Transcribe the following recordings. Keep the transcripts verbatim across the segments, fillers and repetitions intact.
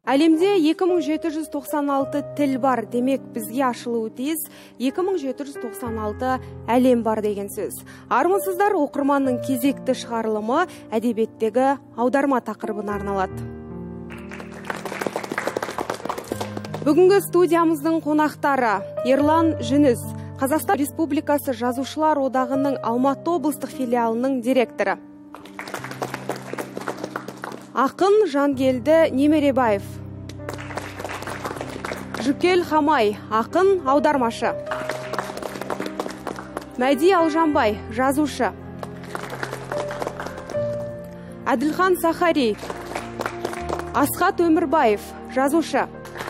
Әлемде екі мың жеті жүз тоқсан алты тіл бар, демек бізге ашылуы тиіс екі мың жеті жүз тоқсан алты әлем бар деген сөз. Армысыздар, оқырманның кезекті шығарылымы әдебиеттегі аударма тақырыбына арналады. Бүгінгі студиямыздың қонақтары Ерлан Жүніс, Қазақстан Республикасы Жазушылар одағының Алматы облыстық филиалының директоры. Ақын Жангелді Немеребаев. Жүкел Хамай, ақын, аудармашы. Мәди Алжанбай, жазушы. Әділхан Сахари. Асхат Өмірбаев, жазушы.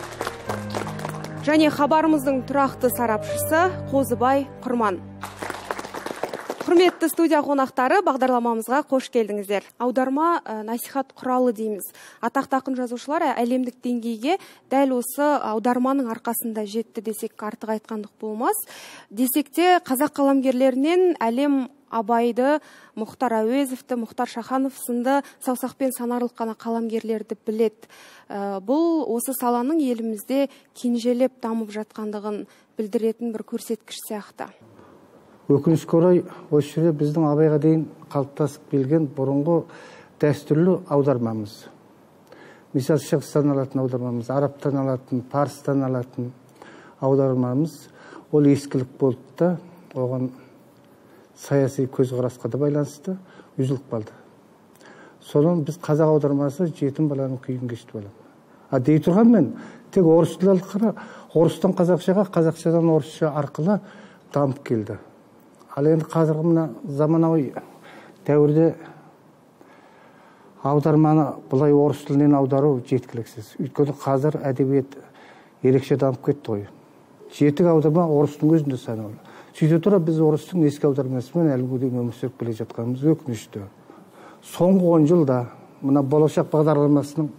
Және хабарымыздың тұрақты сарапшысы Қозыбай Құрман. Құрметті студия қонақтары, бағдарламамызға қош келдіңіздер. Аударма насихат құралы дейміз. Атақты ақын жазушылар әлемдік деңгейге дәл осы аударманың арқасында жетті десек артық айтқандық болмас. Десек те қазақ қаламгерлерінен әлем Абайды, Мұхтар Әуезовті, Мұхтар Шаханов сынды саусақпен санарлық қана қаламгерлерді білет. Бұл осы саланың елімізде кенжелеп дамып жатқандығын білдіретін бір көрсеткіш сияқты. Өкінішке орай, осы жерде біздің Абайға дейін қалыптасып келген бұрынғы дәстүрлі аудармамыз. Мысалы, шығыстан алатын аудармамыз, арабтан алатын, парыстан алатын аудармамыз, ол ескілік болды да, оған саяси көзқарасқа да байланысты үзіліп қалды. Содан біз қазақ аудармасы жетім баланың күйін кешті болады. А дей тұрғанмен, тек орыс тілі қара, орыстан қазақшаға, қазақшадан орысша арқылы дамып келді. Ал енді қазіргі мына заманауи дәуірде аударманы бұлай орыс тілінен аудару жеткіліксіз. Өйткені қазір әдебиет ерекше дамып кетті ғой. Жетік аударма орыстың өзінде санаулы. Сөйте тұра біз орыстың ескі аудармасымен әлі күнге дейін өмір сүріп келе жатқанымыз өкінішті. Соңғы он жылда мына болашақ бағдарламасының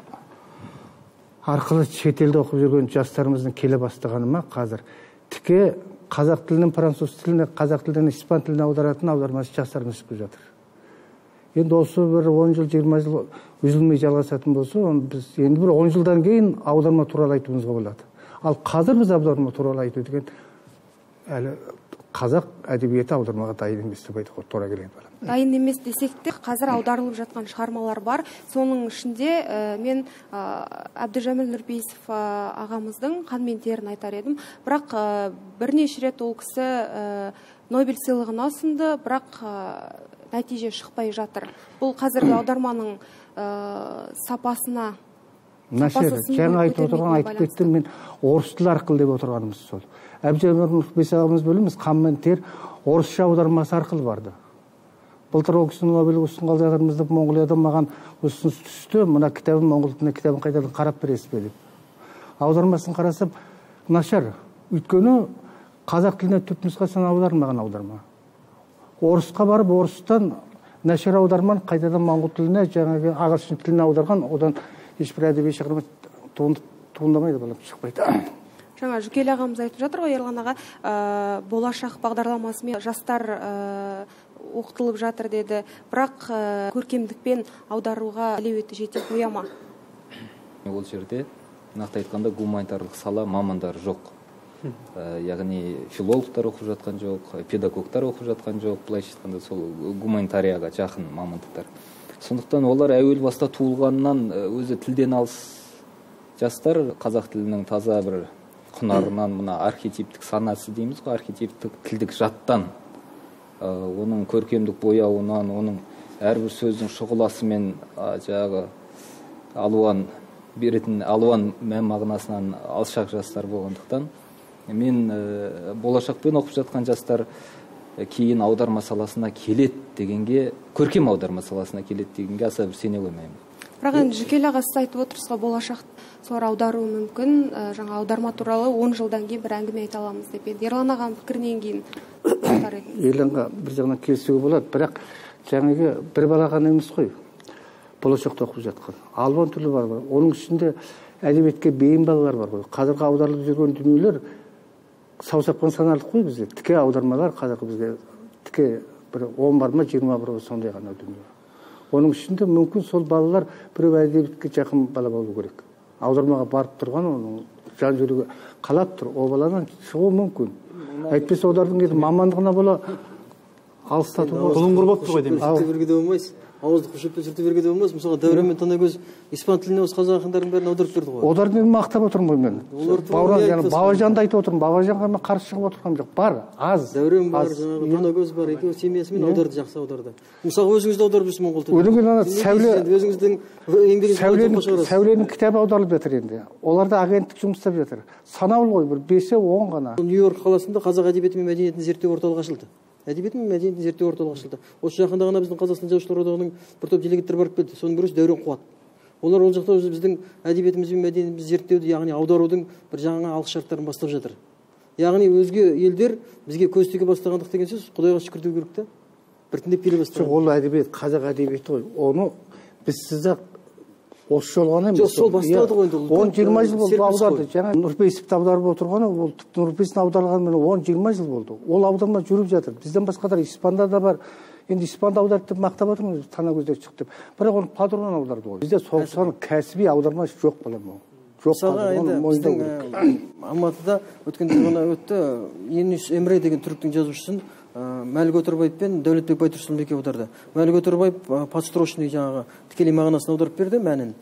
арқылы шетелде оқып жүрген жастарымыздың келе бастағаны ма қазір тіке қазақ тілінен француз тіліне, қазақ тілінен испан тіліне аударатын аудармасы жастарымыз шығып жатыр. Енді осы бір он жыл, жиырма жыл үзілмей жалғасатын болса, біз енді бір он жылдан кейін аударма туралы айтуымызға болады. Ал қазір біз аударма туралы айту деген әлі қазақ әдебиеті аудармаға дайын емес деп айтуға тура келеді. Дайын емес десек те, қазір аударылып жатқан шығармалар бар. Соның ішінде мен Әбдіжәміл Нұрпейісов ағамыздың «Қан мен терін» айтар едім. Бірақ бірнеше рет ол кісі Нобель сыйлығына ұсынды, бірақ нәтиже шықпай жатыр. Бұл қазіргі аударманың сапасына жаңа айтып отырған айтып кеттім, мен орыс тілі арқылы деп отырғанымыз сол. Әбдіжәміл Нұрпейісов ағамыз бөліміз «Қан мен тер» орысша аудармасы арқылы барды. Былтыр ол кісінің Нобель ұсынған жатырмызды Монғолиядан маған ұсыныс түсті, мына кітабын моңғол тіліне кітабын қайтадан қарап бересіз бе деп. Аудармасын қарасам нашар. Өйткені қазақ тіліне түпнұсқасын аудармаған аударма. Орысқа барып орыстан нашар аударманы қайтадан моңғол тіліне, жаңағы ағылшын тіліне аударған, одан ешбір әдеби шығарма туындамайды, балам шықпайды. Жаңа Жүкел ағамыз айтып жатыр ғой, Ерлан аға, болашақ бағдарламасымен жастар оқытылып жатыр деді. Бірақ көркемдікпен аударуға әлеуеті жете қоя ма? Ол жерде нақты айтқанда гуманитарлық сала мамандары жоқ. Яғни филологтар оқып жатқан жоқ, педагогтар оқып жатқан жоқ, былайша айтқанда сол гуманитарияға жақын мамандықтар. Сондықтан олар әуел баста туылғаннан өзі тілден алыс жастар қазақ тілінің таза бір құнарынан, мына архетиптік санасы дейміз ғой, архетиптік тілдік жаттан, оның көркемдік бояуынан, оның әрбір сөздің шұғыласымен жаңағы алуан беретін алуан мән мағынасынан алшақ жастар болғандықтан, мен болашақпен оқып жатқан жастар кейін аударма саласына келет дегенге, көркем аударма саласына келет дегенге аса бір сене қоймаймын. Бірақ енді Жүкел аға, сіз айтып отырсыз ғой, болашақ солар аударуы мүмкін, жаңа аударма туралы он жылдан кейін бір әңгіме айта аламыз деп еді. Ерлан ағаның пікірінен кейін Ерланға бір жағынан келісуге болады, бірақ жаңағы бір бала ғана емес қой, болашақта оқып жатқан. Алуан түрлі бар бар. Оның ішінде әдебиетке бейім балалар бар ғой. Қазіргі аударылып жүрген дүниелер саусақпен санарлық қой бізде. Тіке аудармалар қазіргі бізге тіке бір он бар ма, жиырма бір сондай ғана дүние. Оның ішінде мүмкін сол балалар біреу әдебиетке жақын бала болу керек. аудармаға барып тұрған оның жан жүрегі қалап тұр, о баладан шығуы мүмкін. Әйтпесе олардың енді мамандығына бола алыстатуға құлын құрбап тұр ғой дейміз. Жүрте беруге де болмайсыз. Ауызды құшып жүрте беруге де болмас. Мысалға Дәурен мен Танагөз испан тіліне осы қазақ ақындардың бәрін аударып берді ғой. Оларды мен мақтап отырмын ғой мен. Бауыржан, яғни Бауыржанды айтып отырмын. Бауыржанға мен қарсы шығып отырғаным жоқ. Бар, аз. Дәурен бар, жаңағы Танагөз бар, екеуі семьясымен аударды, жақсы аударды. Мысалға өзіңіз де аударып жүрсіз моңғол тілін. Өлеңнен ана сәуле өзіңіздің еңбегіңізді сәуленің кітабы аударылып жатыр енді. Оларда агенттік жұмыс істеп жатыр. Санаулы ғой, бір бесеу он ғана. Нью-Йорк қаласында қазақ әдебиеті мен мәдениетін зерттеу орталығы ашылды. Әдебиет мен мәдениетін зерттеу орталығы ашылды. Осы жақында ғана біздің Қазақстан Жазушылар одағының бір топ делегаттар барып келді. Соның бірі Дәурен Қуат. Олар ол жақта біздің әдебиетіміз бен мәдениетімізді зерттеуді, яғни аударудың бір жаңа алғышарттарын бастап жатыр. Яғни өзге елдер бізге көз тіге бастағандық деген сөз Құдайға шүкір деу керек та. Біртіндеп келе бастаған. Ол әдебиет қазақ әдебиеті ғой. Оны біз сізді осы жол ғана емес. Жоқ, сол басталды ғой енді. он жиырма жыл болды аударды. Жаңа Нұрпейісовті аударып отырғаны, ол Нұрпейісовтің аударылғанымен он жиырма жыл болды. Ол аударма жүріп жатыр. Бізден басқалар испанда да бар. Енді испанды аударды деп мақтап отырмыз, Танагөзден шықты деп. Бірақ оны Падуран аударды ғой. Бізде соғыстан кәсіби аудармашы жоқ балам ол. Жоқ қазір біздің Алматыда өткен ғана өтті. Енис Эмре деген түріктің жазушысын Мәлік Өтірбаев пен Дәулетбек Байтұрсынбеков аударды. Мәлік Өтірбаев подстрочный жаңағы тікелей мағынасын аударып берді мәнін.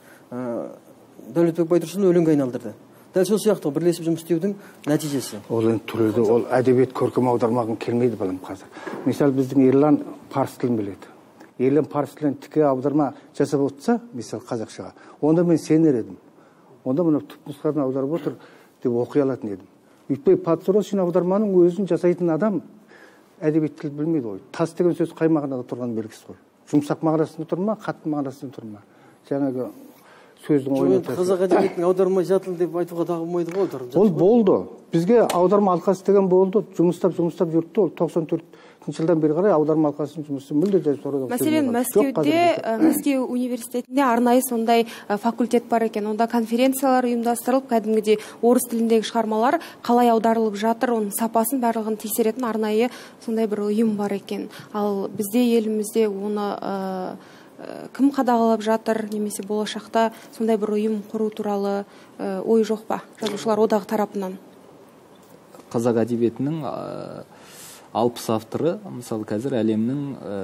Дәулетбек Байтұрсын өлеңге айналдырды. Дәл сол сияқты бірлесіп жұмыс істеудің нәтижесі. Ол енді түреді, ол әдебиет көркем аудармағын келмейді балам қазір. Мысалы біздің Ерлан парсы тілін біледі. Ерлан парсы тілін тіке аударма жасап отырса, мысалы қазақшаға, онда мен сенер едім. Онда мына түпнұсқадан аударып отыр деп оқи алатын едім. Өйтпей подстрочный аударманың өзін жасайтын адам әдебиет тіл білмейді ғой. Тас деген сөз қай мағынада тұрған белгісіз ғой. Жұмсақ мағынасында тұр ма, қатты мағынасында тұр ма? Жаңағы сөздің ойына қазақ әдебиетінің аударма жатыл деп айтуға да болмайды ғой. Ол болды. Бізге аударма алқасы деген болды. Жұмыстап, жұмыстап жүрді. Ол тоқсан төртінші жылдан бері қарай аударма алқасының жұмысы мүлде де сорада. Мәселен, Мәскеуде, Мәскеу университетінде арнайы сондай факультет бар екен. Онда конференциялар ұйымдастырылып, кәдімгідей орыс тіліндегі шығармалар қалай аударылып жатыр, оның сапасын барлығын тексеретін арнайы сондай бір ұйым бар екен. Ал бізде елімізде оны кім қадағалап жатыр, немесе болашақта сондай бір ұйым құру туралы ой жоқ па жазушылар одағы тарапынан? Қазақ әдебиетінің алпыс авторы, мысалы қазір әлемнің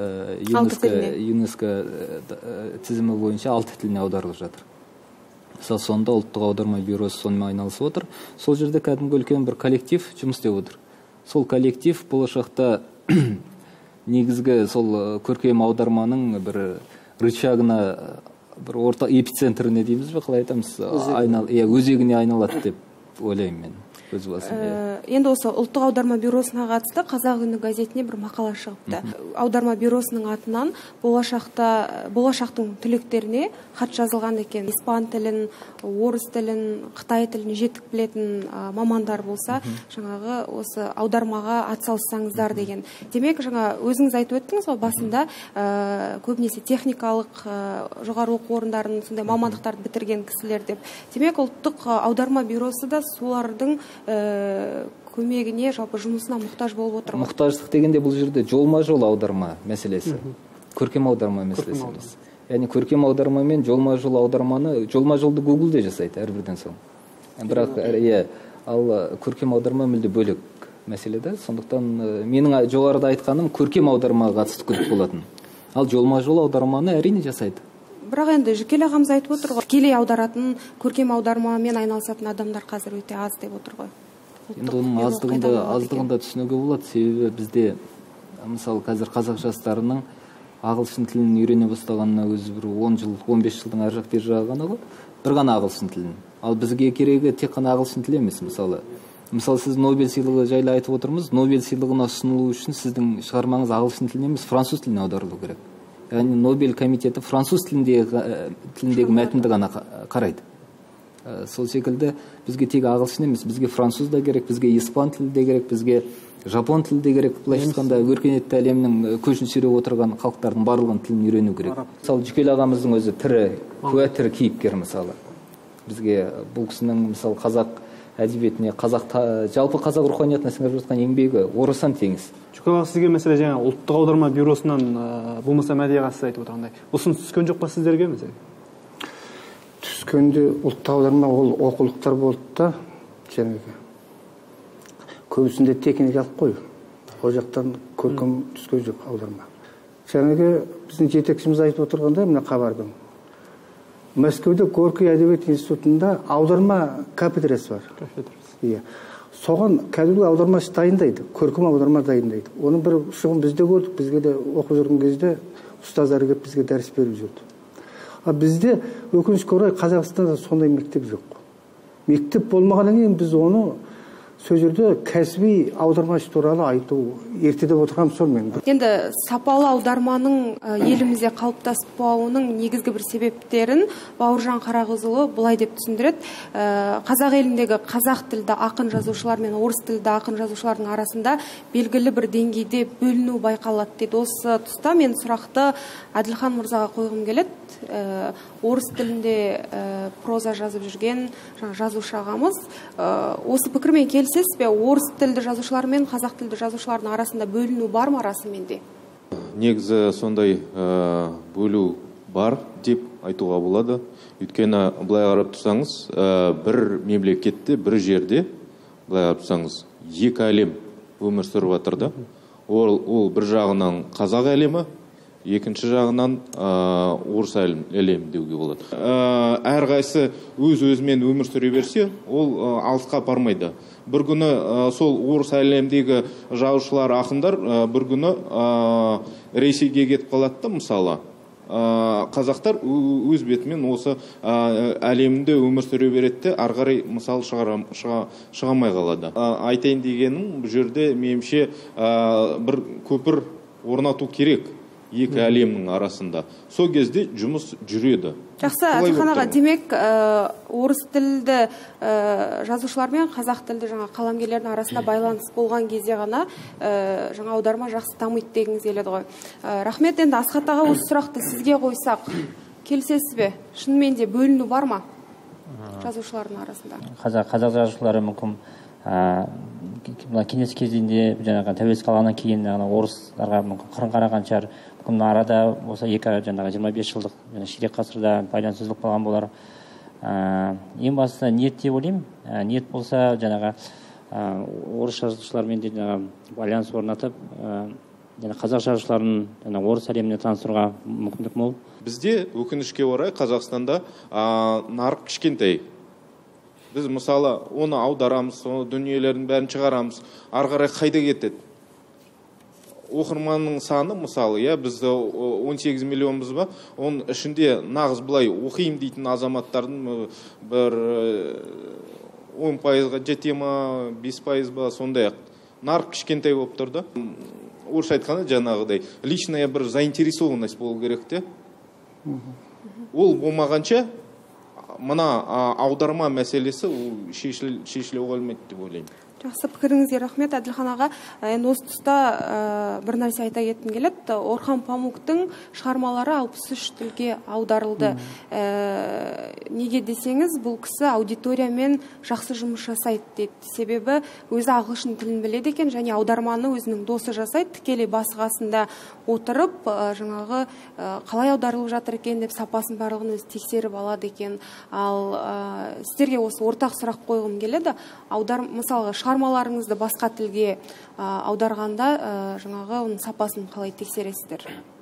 ЮНЕСКО тізімі бойынша алты тіліне аударылып жатыр. Мысалы сонда ұлттық аударма бюросы сонымен айналысып отыр. Сол жерде кәдімгі үлкен бір коллектив жұмыс істеп отыр. Сол коллектив болашақта негізгі сол көркем аударманың бір рычагына, бір орта эпицентріне дейміз бе, қалай айтамыз, өзегіне айналады деп ойлаймын мен. Енді осы ұлттық аударма бюросына қатысты Қазақ үні газетіне бір мақала шығыпты. Аударма бюросының атынан болашақта болашақтың түлектеріне хат жазылған екен. Испан тілін, орыс тілін, Қытай тілін жетік білетін мамандар болса, жаңағы осы аудармаға атсалыссаңыздар деген. Демек, жаңа өзіңіз айтып өттіңіз ғой, басында көбінесе техникалық жоғары оқу орындарын, сондай мамандықтарды бітірген кісілер деп. Демек, ұлттық аударма бюросы да солардың көмегіне, жалпы жұмысына мұқтаж болып отыр. Мұқтаждық дегенде бұл жерде жолма-жол аударма мәселесі, көркем аударма мәселесі емес. Яғни көркем аударма мен жолма-жол аударманы, жолма-жолды Google-де жасайды әрбірден соң. Бірақ ал көркем аударма мүлде бөлек мәселе да. Сондықтан менің жоғарыда айтқаным көркем аудармаға қатысты көп болатын. Ал жолма-жол аударманы әрине жасайды. Бірақ енді Жүкел ағамыз айтып отыр ғой, тікелей аударатын, көркем аудармамен айналысатын адамдар қазір өте аз деп отыр ғой. Енді оның аздығында, аздығында түсінуге болады. Себебі бізде, мысалы, қазір қазақ жастарының ағылшын тілін үйрене бастағанына өзі бір он жыл, он бес жылдың ар жақ бер жағы ғана ғой. Бір ғана ағылшын тілін. Ал бізге керегі тек қана ағылшын тілі емес, мысалы. Мысалы, сіз Нобель сыйлығы жайлы айтып отырмыз. Нобель сыйлығына ұсынылу үшін сіздің шығармаңыз ағылшын тіліне емес, француз тіліне аударылу керек. Яғни Нобель комитеті француз тіліндегі мәтінді ғана қарайды. Сол секілді бізге тек ағылшын емес, бізге француз да керек, бізге испан тілі де керек, бізге жапон тілі де керек. Былайша айтқанда өркениетті әлемнің көшін сүйреп отырған халықтардың барлығын тілін үйрену керек. Мысалы, Жүкел ағамыздың өзі тірі, куә тірі кейіпкер мысалы. Бізге бұл кісінің мысалы қазақ әдебиетіне, қазақ жалпы қазақ руханиятына сіңіріп жатқан еңбегі орасан теңіз. Жүкел аға, сізге мәселе жаңа ұлттық аударма бюросынан болмаса мәдиаға сіз айтып отырғандай ұсыныс түскен жоқ па сіздерге мәселе? түскенде ұлттық аударма ол оқулықтар болды да, жаңағы көбісінде техникалық қой. Ол жақтан көркем түскен жоқ аударма. Жаңағы біздің жетекшіміз айтып отырғанда мына хабардың. Мәскеуде Горький әдебиет институтында аударма кафедрасы бар. Иә. Соған кәдімгі аудармашы дайындайды, көркем аударма дайындайды. Оның бір шығын бізде көрдік, бізге де оқып жүрген кезде ұстаздары келіп бізге дәріс беріп жүрді. А бізде өкінішке орай Қазақстанда сондай мектеп жоқ. Мектеп болмағаннан кейін біз оны сол жерде кәсіби аудармашы туралы айту ерте деп отырғам сол мен. Енді сапалы аударманың елімізде қалыптаспауының негізгі бір себептерін Бауыржан Қарағызұлы былай деп түсіндіреді. Қазақ еліндегі қазақ тілді ақын жазушылар мен орыс тілді ақын жазушылардың арасында белгілі бір деңгейде бөліну байқалады дейді. Осы тұста мен сұрақты Әділхан мырзаға қойғым келеді. Орыс тілінде проза жазып жүрген жазушы ағамыз, осы пікірмен келісесіз бе? Орыс тілді жазушылар мен қазақ тілді жазушылардың арасында бөліну бар ма расымен де? Негізі сондай бөлу бар деп айтуға болады. Өйткені былай қарап тұрсаңыз, бір мемлекетте, бір жерде былай қарап тұрсаңыз, екі әлем өмір сүріп жатыр да. Ол бір жағынан қазақ әлемі, екінші жағынан орыс әлемі деуге болады. Әрқайсысы өз-өзімен өмір сүре берсе, ол алысқа бармайды. Бір күні сол орыс әлемдегі жазушылар, ақындар бір күні Ресейге кетіп қалады да, мысалы. Қазақтар өз бетімен осы әлемінде өмір сүре береді, ары қарай мысалы шығамай қалады. Айтайын дегенім, бұл жерде меніңше бір көпір орнату керек екі әлемнің арасында. Сол кезде жұмыс жүреді. Жақсы, Әділхан аға, демек орыс тілді жазушылар мен қазақ тілді жаңа қаламгерлердің арасында байланыс болған кезде ғана жаңа аударма жақсы дамиды дегіңіз келеді ғой. Рахмет. Енді Асхат аға, осы сұрақты сізге қойсақ, келісесіз бе? Шынымен де бөліну бар ма жазушылардың арасында? Қазақ жазушылары мүмкін кеңес кезінде жаңағы тәуелсіздік алғаннан кейін орыстарға мүмкін қырын қараған шығар. Мүмкін арада осы екі жаңағы жиырма бес жылдық ширек ғасырда байланыссыздық болған болар. Ең бастысы ниет деп ойлаймын. Ниет болса жаңағы орыс жазушылармен де жаңағы байланыс орнатып, қазақ жазушыларын орыс әлеміне таныстыруға мүмкіндік мол. Бізде өкінішке орай Қазақстанда нарық кішкентай. Біз мысалы оны аударамыз, оны дүниелердің бәрін шығарамыз, ары қарай қайда кетеді? Оқырманның саны мысалы, я біз он сегіз миллионбыз ба, оның ішінде нағыз былай оқимын дейтін азаматтардың бір он пайызға жете ма, бес пайыз ба, сондай ақ. Нарық кішкентай болып тұр да. Орысша айтқанда жаңағыдай личная бір заинтересованность болу керек те. Ол болмағанша мына аударма мәселесі шешіле қоймайды деп ойлаймын. Жақсы, пікіріңізге рахмет. Әділхан аға, енді осы тұста бір нәрсе айта кеткім келеді. Орхан Памуктың шығармалары алпыс үш тілге аударылды. Неге десеңіз, бұл кісі аудиториямен жақсы жұмыс жасайды дейді. Себебі өзі ағылшын тілін біледі екен, және аударманы өзінің досы жасайды. Тікелей басы қасында отырып, жаңағы қалай аударылып жатыр екен деп сапасын барлығын өзі тексеріп алады екен. Ал сіздерге осы ортақ сұрақ қойғым келеді. Аудар, мысалға, шығармаларыңызды басқа тілге аударғанда жаңағы оның сапасын қалай тексересіздер?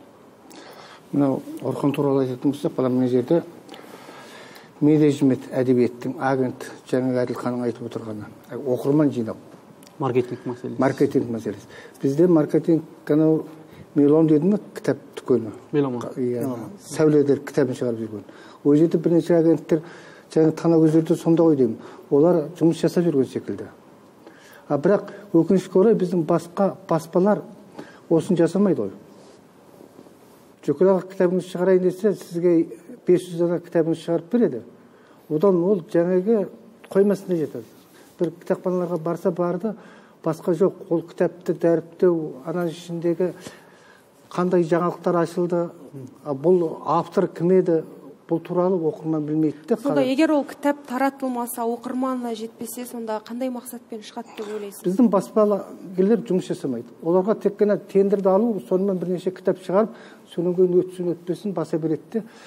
Мынау Орхан туралы айтатын болсақ, мына жерде менеджмент әдебиеттің агент жаңағы Әділханның айтып отырғаны оқырман жинау. Маркетинг мәселесі. Маркетинг мәселесі. Бізде маркетинг анау Мелон деді ме, кітап дүкені. Мелон. Сәуледер кітабын шығарып жүрген. Ол жерде бірнеше агенттер жаңағы танагөздерді сонда ғой деймін. Олар жұмыс жасап жүрген секілді. А бірақ өкінішке орай біздің басқа баспалар осын жасамайды ғой. Жүкіл аға кітабыңыз шығарайын десе, сізге бес жүз аға кітабыңыз шығарып береді. Одан ол жаңағы қоймасында жетеді. Бір кітапханаларға барса барды, басқа жоқ. Ол кітапты дәріптеу, ананың ішіндегі қандай жаңалықтар ашылды, бұл автор кім еді, бұл туралы оқырман білмейді. Сонда егер ол кітап таратылмаса, оқырманына жетпесе, сонда қандай мақсатпен шығады деп ойлайсыз? Біздің баспагерлер жұмыс жасамайды. Оларға тек қана тендерді алу, сонымен бірнеше кітап шығарып, содан кейін өтсін өтпесін баса береді.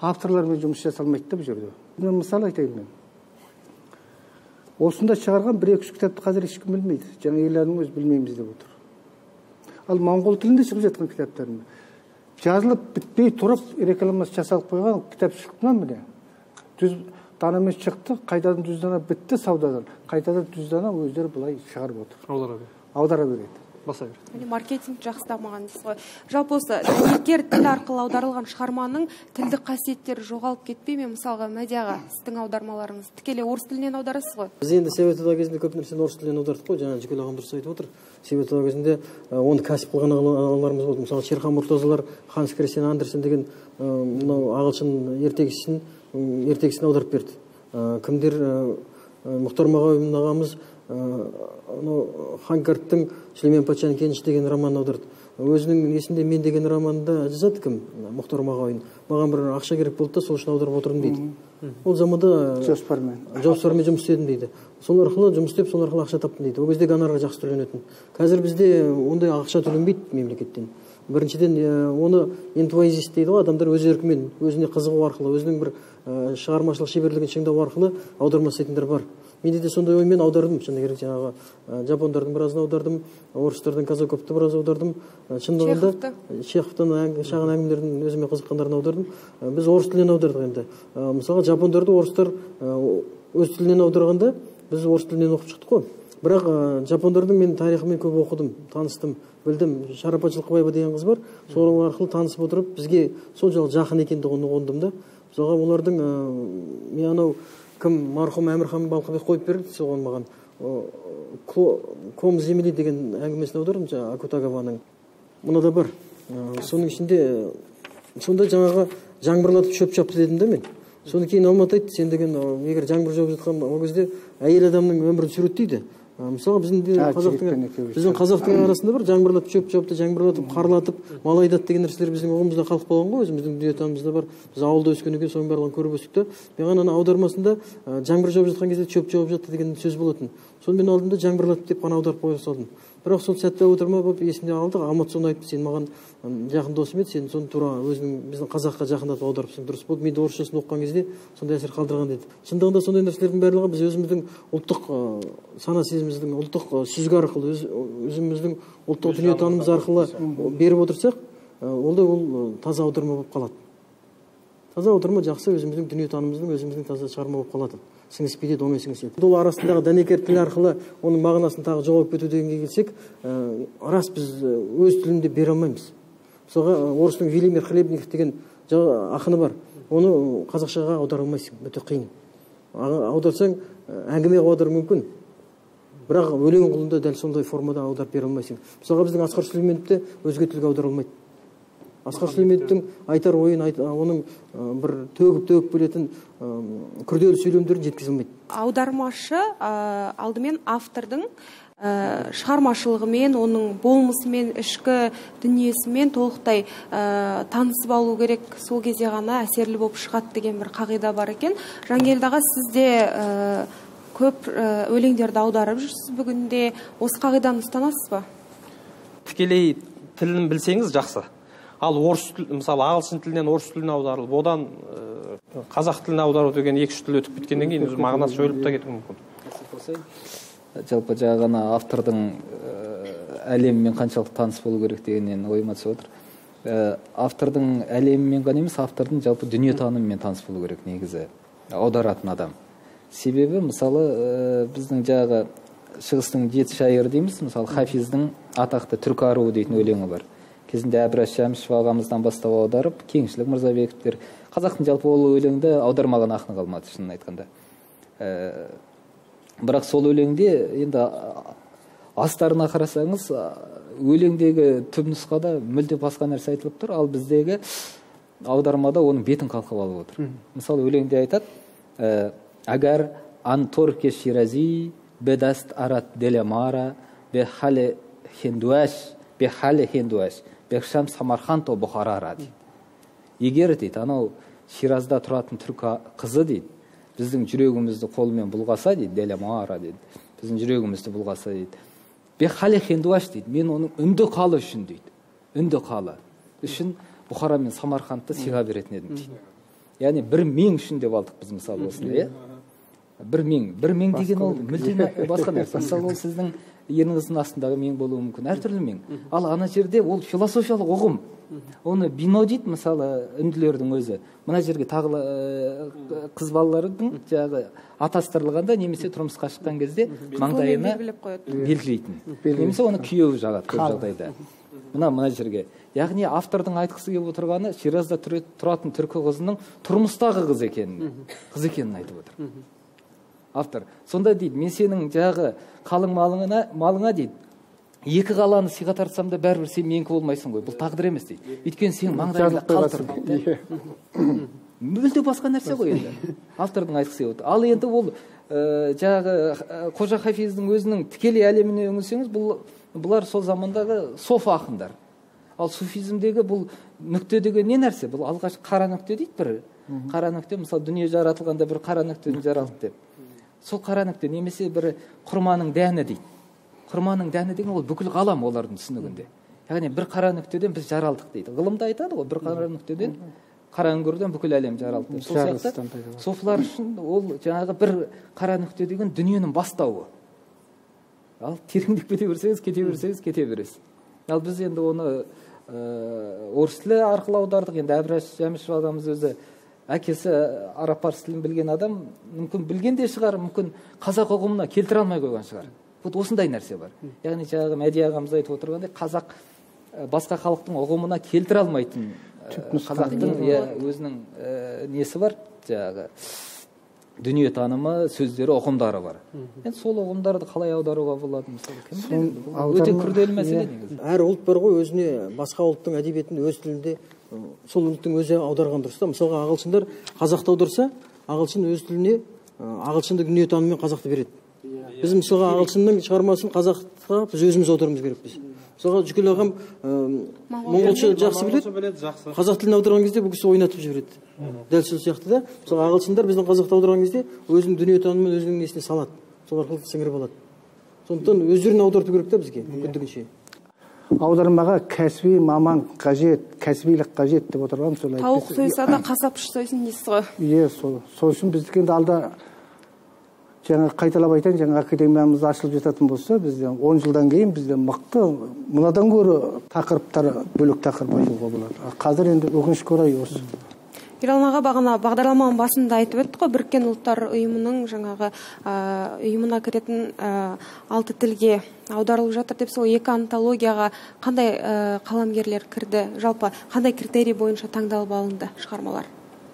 авторлармен жұмыс жасалмайды да бұл жерде. Мен мысал айтайын мен. Осында шығарған бір екі үш кітапты қазір ешкім білмейді. Жаңа елдің өзі білмейміз деп отыр. Ал моңғол тілінде шығып жатқан кітаптарым жазылып бітпей тұрып рекламасы жасалып қойған кітап шықты ма міне? Жүз данамен шықты, қайтадан жүз дана бітті саудадан. Қайтадан жүз дана өздері бұлай шығарып отыр. Аудара береді. Аудара береді. Баса береді. Яғни маркетинг жақсы дамыған дейсіз ғой. Жалпы осы дәнекер тіл арқылы аударылған шығарманың тілдік қасиеттері жоғалып кетпей ме? Мысалға Мәдияға сіздің аудармаларыңыз тікелей орыс тілінен аударасыз ғой. Біз енді Совет одағы кезінде көп нәрсені орыс тілінен аудардық қой. Жаңа Жүкел ағам дұрыс айтып отыр. Совет одағы кезінде оны кәсіп қылған ағаларымыз болды. Мысалы Шерхан Мұртазалар, Ханс Кристиан Андерсен деген мынау ағылшын ертегісін ертегісін аударып берді. Кімдер Мұхтар Мағауин ағамыз Ханкарттың Сүлеймен патшаның кеніші деген романын аударды. Өзінің есінде Мен деген романында жазады кім? Мұхтар Мағауин. Маған бір ақша керек болды да, сол үшін аударып отырдым дейді. Ол заманда жоспармен жоспармен жұмыс істедім дейді. Сол арқылы жұмыс істеп, сол арқылы ақша таптым дейді. Ол кезде гонорар жақсы төленетін. Қазір бізде ондай ақша төленбейді мемлекеттен. Біріншіден оны энтузиаст дейді ғой, адамдар өз еркімен, өзіне қызығу арқылы, өзінің бір шығармашылық шеберлігін шыңдау арқылы аударма жасайтындар бар. Менде де сондай оймен аудардым. Шыны керек жаңағы жапондардың біразын аудардым, орыстардың Казаковты біраз аудардым. Шындығында Чеховтың шағын әңгімелердің өзіме қызыққандарын аудардым. Біз орыс тілінен аудардық енді. Мысалы жапондарды орыстар өз тілінен аударғанда біз орыс тілінен оқып шықтық қой. Бірақ жапондардың мен тарихымен көп оқыдым, таныстым, білдім. Шарапат Жылқыбаева деген қыз бар. Сол арқылы танысып отырып, бізге соншалық жақын екендігін ұғындым да. Мысалға олардың мен анау кім марқұм Әмірхан Балқыбек қойып берді соған маған Ком земли деген әңгімесін аудардым жаңағы Акутагаваның. Мұнда бар. Соның ішінде сонда жаңағы жаңбырлатып шөп шапты дедім да мен. Соны кейін Алматы айтты, сен деген егер жаңбыр жауып жатқан ол кезде әйел адамның өмірін суреттейді. Мысалы біздің қазақтың біздің қазақтың арасында бір жаңбырлатып шөп шапты, жаңбырлатып қарлатып, мал айдатты деген нәрселер біздің ұғымымызда қалып қалған ғой, өзіміздің дүниетанымызда бар. Біз ауылда өскеннен кейін соның барлығын көріп өстік та. Мен ана аудармасында жаңбыр жауып жатқан кезде шөп жауып жатты деген сөз болатын. Соны мен алдым да жаңбырлатып деп қана аударып қоя салдым. Бірақ сол сәтте аударма болып есімде алды. Алмат соны айтты, сен маған жақын досым еді, сен соны тура өзінің біздің қазаққа жақындатып аударыпсың, дұрыс болды. Мен орысшасын оқыған кезде сондай әсер қалдырған деді. Шындығында сондай нәрселердің барлығы біз өзіміздің ұлттық сана сезіміміздің ұлттық сүзгі арқылы, өзіміздің ұлттық дүниетанымымыз арқылы беріп отырсақ, ол да ол таза аударма болып қалады. Таза аударма жақсы өзіміздің дүниетанымымыздың, өзіміздің таза шығарма болып қалады. Сіңіспейді, оңай сіңіседі. Ол арасындағы дәнекер тіл арқылы оның мағынасын тағы жоғалып кету дегенге келсек, рас біз өз тілінде бере алмаймыз. Мысалға орыстың Велимир Хлебников деген ақыны бар. Оны қазақшаға аудара алмайсың, өте қиын. Аударсаң әңгіме аудару мүмкін. Бірақ өлең құлында дәл сондай формада аударып бере алмайсың. Мысалға біздің Асқар Сүлейменовті өзге тілге аудара алмайды. Асқар Сүлейменовтің айтар ойын, оның бір төгіп-төгіп білетін күрделі сөйлемдерін жеткізе алмайды. Аудармашы алдымен автордың шығармашылығымен, оның болмысымен, ішкі дүниесімен толықтай танысып алу керек, сол кезде ғана әсерлі болып шығады деген бір қағида бар екен. Жангелді аға, сіз де көп өлеңдерді аударып жүрсіз бүгінде. Осы қағиданы ұстанасыз ба? Тікелей тілін білсеңіз жақсы. Ал орыс тіл, мысалы ағылшын тілінен орыс тіліне аударылып, одан қазақ тіліне аудару деген екі-үш тіл өтіп кеткеннен кейін мағынасы жойылып та кетуі мүмкін. Жалпы жаңа ғана автордың әлемімен қаншалықты таныс болу керек дегеннен ойыма түсіп отыр. Автордың әлемімен ғана емес, автордың жалпы дүниетанымымен таныс болу керек негізі аударатын адам. Себебі мысалы біздің жаңағы шығыстың жеті шайыры дейміз, мысалы Хафиздің атақты Түркі аруы дейтін өлеңі бар. Кезінде Әбраш Шәмшев ағамыздан бастап аударып, Кеңшілік Мырзабековтер. Қазақтың жалпы ол өлеңді аудармаған ақын қалмады, шынын айтқанда. Бірақ сол өлеңде енді астарына қарасаңыз, өлеңдегі түпнұсқада мүлде басқа нәрсе айтылып тұр, ал біздегі аудармада оның бетін қалқып алып отыр. Мысалы өлеңде айтады: "Агар анторке ширази бедаст арат делемара бе хале хендуаш бе хале хендуаш бекшам Самарханто Бұхарара" дейді. Егер дейді, анау Ширазда тұратын түркі қызы дейді, біздің жүрегімізді қолымен бұлғаса дейді, делемара дейді, біздің жүрегімізді бұлғаса дейді, бе хале хендуаш дейді, мен оның үнді қалы үшін дейді, үнді қалы үшін Бұхара мен Самарқандты сыйға беретін едім дейді. яғни бір мен үшін деп алдық біз мысалы осыны, иә. Бір мен, бір мен деген ол мүлдем басқа нәрсе. Мысалы ол сіздің ерніңіздің астындағы мен болуы мүмкін, әртүрлі мен. Ал ана жерде ол философиялық ұғым. Оны бино дейді, мысалы үнділердің өзі. Мына жерге тағы қыз балалардың жаңағы атастырылғанда немесе тұрмысқа шыққан кезде маңдайына белгілейтін. Немесе оны күйеуі жағады көп жағдайда. Мына мына жерге. Яғни автордың айтқысы келіп отырғаны Ширазда тұратын түркі қызының тұрмыстағы қыз екенін, қыз екенін айтып отыр. Автор. Сонда дейді, мен сенің жағы қалың малыңа, малыңа дейді, екі қаланы сыйға тартсам да бәрібір сен менікі болмайсың ғой. Бұл тағдыр емес дейді. Өйткені сен маңдайыңда қалтыр дейді. Мүлде басқа нәрсе ғой енді. Автордың айтқысы отыр. Ал енді ол жағы Қожа Хафиздің өзінің тікелей әлеміне үңілсеңіз, бұл бұлар сол замандағы софы ақындар. Ал суфизмдегі бұл нүкте деген не нәрсе? Бұл алғаш қара нүкте дейді бір. Қара нүкте, мысалы дүние жаратылғанда бір қара нүктеден жаралды деп. Сол қара нүкте немесе бір құрманың дәні дейді. Құрманың дәні деген ол бүкіл ғалам олардың түсінігінде. Яғни бір қара нүктеден біз жаралдық дейді. Ғылымда айтады ғой, бір қара нүктеден, қара үңгірден бүкіл әлем жаралды. Сол сияқты софылар үшін ол жаңағы бір қара нүкте деген дүниенің бастауы. Ал тереңдеп кете берсеңіз, кете берсеңіз, кете бересіз. Ал біз енді оны орыс тілі арқылы аудардық. Енді Әбраш Жәмішев ағамыз өзі әкесі араб парсы тілін білген адам, мүмкін білген де шығар, мүмкін қазақ ұғымына келтіре алмай қойған шығар. Вот осындай нәрсе бар. Яғни жаңағы Мәди ағамыз айтып отырғандай, қазақ басқа халықтың ұғымына келтіре алмайтын қазақтың өзінің несі бар, жаңағы дүние танымы, сөздері, ұғымдары бар. Енді сол ұғымдарды қалай аударуға болады мысалы? Өте күрделі мәселе негізі. Әр ұлт бар ғой, өзіне басқа ұлттың әдебиетін өз тілінде сол ұлттың өзі аударған дұрыс та. Мысалға ағылшындар қазақты аударса, ағылшын өз тіліне ағылшындық дүние танымымен қазақты береді. Біз мысалға ағылшынның шығармасын қазаққа біз өзіміз аударуымыз керекпіз. Мысалға Жүкел ағам моңғолша жақсы біледі, қазақ тілін аударған кезде бұл кісі ойнатып жібереді. Дәл сол сияқты да, мысалға ағылшындар біздің қазақты аударған кезде өзінің дүние танымын өзінің несіне салады. Сол арқылы сіңіріп алады. Сондықтан өздерін аударту керек та бізге мүмкіндігінше. Аудармаға кәсіби маман қажет, кәсібилік қажет деп отырған солай. Тауық сойса да қасапшы сойсын дейсіз ғой. Иә, сол. Сол үшін біздікі енді алда жаңа қайталап айтайын, жаңа академиямыз ашылып жататын болса, бізден он жылдан кейін бізден мықты, мынадан гөрі тақырыптар, бөлек тақырып айтуға болады. Қазір енді өкінішке орай осы. Ералым аға бағана бағдарламаның басында айтып өттік қой, Біріккен ұлттар ұйымының жаңағы ұйымына кіретін алты тілге аударылып жатыр деп, сол екі антологияға қандай қаламгерлер кірді, жалпы қандай критерий бойынша таңдалып алынды шығармалар?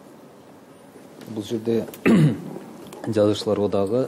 Бұл жерде жазушылар одағы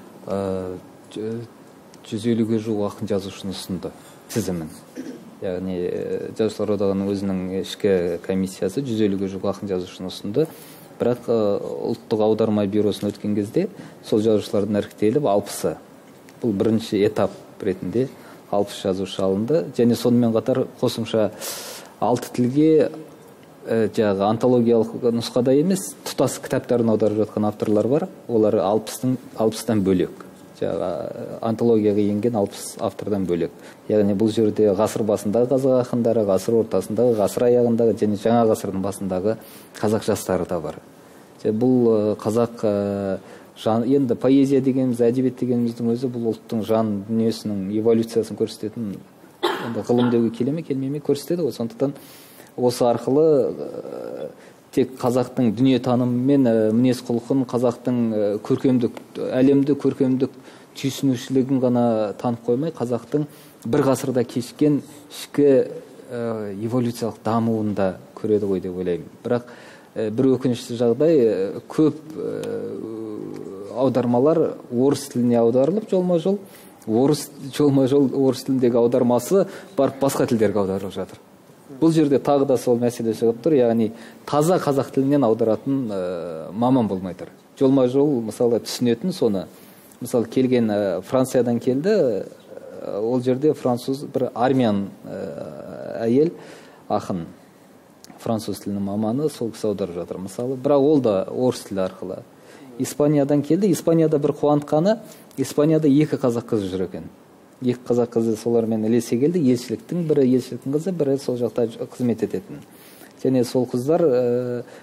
жүз елуге жуық ақын жазушыны ұсынды тізімін. Яғни жазушылар одағының өзінің ішкі комиссиясы жүз елуге жуық ақын жазушыны ұсынды. Бірақ ұлттық аударма бюросына өткен кезде сол жазушылардың іріктеліп алпысы. Бұл бірінші этап ретінде алпыс жазушы алынды. Және сонымен қатар қосымша алты тілге жаңағы антологиялық нұсқада емес, тұтас кітаптарын аударып жатқан авторлар бар. Олар алпыстан бөлек. Антологияға енген алпыс автордан бөлек. Яғни бұл жерде ғасыр басындағы қазақ ақындары, ғасыр ортасындағы, ғасыр аяғындағы және жаңа ғасырдың басындағы қазақ жастары да бар. Бұл қазақ енді поэзия дегеніміз, әдебиет дегеніміздің өзі бұл ұлттың жан дүниесінің эволюциясын көрсететін, енді ғылым деуге келе ме, келмей ме көрсетеді ғой. Сондықтан осы арқылы тек қазақтың дүние танымы мен мінез құлқын, қазақтың көркемдік, әлемді көркемдік түйсінушілігін ғана танып қоймай, қазақтың бір ғасырда кешкен ішкі эволюциялық дамуын да көреді ғой деп ойлаймын. Бірақ бір өкінішті жағдай, көп аудармалар орыс тіліне аударылып, жолма-жол, орыс жолма-жол орыс тіліндегі аудармасы барып басқа тілдерге аударылып жатыр. Бұл жерде тағы да сол мәселе шығып тұр, яғни таза қазақ тілінен аударатын маман болмай тұр. Жолма-жол мысалы түсінетін соны, мысалы келген Франциядан келді, ол жерде француз бір армян әйел ақын, француз тілінің маманы, сол кісі аударып жатыр мысалы, бірақ ол да орыс тілі арқылы. Испаниядан келді, Испанияда бір қуантқаны, Испанияда екі қазақ қызы жүр екен. Екі қазақ қызы солармен ілесе келді, елшіліктің бірі елшіліктің қызы, бірі сол жақта қызмет ететін. Және сол қыздар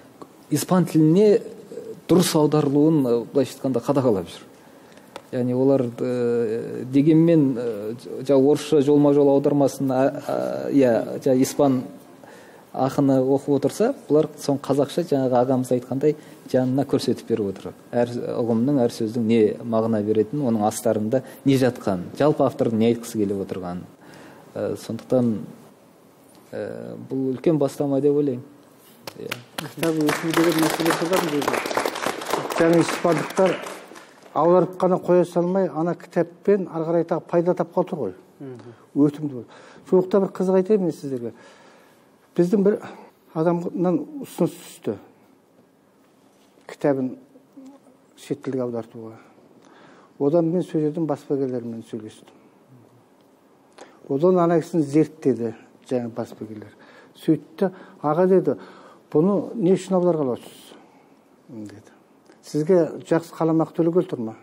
испан тіліне дұрыс аударылуын былайша айтқанда қадағалап жүр. Яғни олар дегенмен жаңа орысша жолма-жол аудармасын иә жаңа испан ақыны оқып отырса, бұлар соң қазақша жаңағы ағамыз айтқандай жанына көрсетіп беріп отыр. Әр ұғымның, әр сөздің не мағына беретінін, оның астарында не жатқан, жалпы автордың не айтқысы келіп отырған. Сондықтан бұл үлкен бастама деп ойлаймын. Кітап өсу деген мәселе тұрған дейді. Жаңа испандықтар аударып қана қоя салмай, ана кітаппен ары қарай тағы пайда тапқан тұр ғой. Өтімді бол. Жоқта бір қызық айтайын мен сіздерге. Біздің бір адамнан ұсыныс түсті. Кітабын шет тілге аудартуға. Одан мен сөйледім, баспагерлермен сөйлестім. Одан ана кісіні зерттеді, жаңа баспагерлер. Сөйтті, аға деді, бұны не үшін аударғалы отырсыз? Деді. Сізге жақсы қаламақ төлеу тұр ма?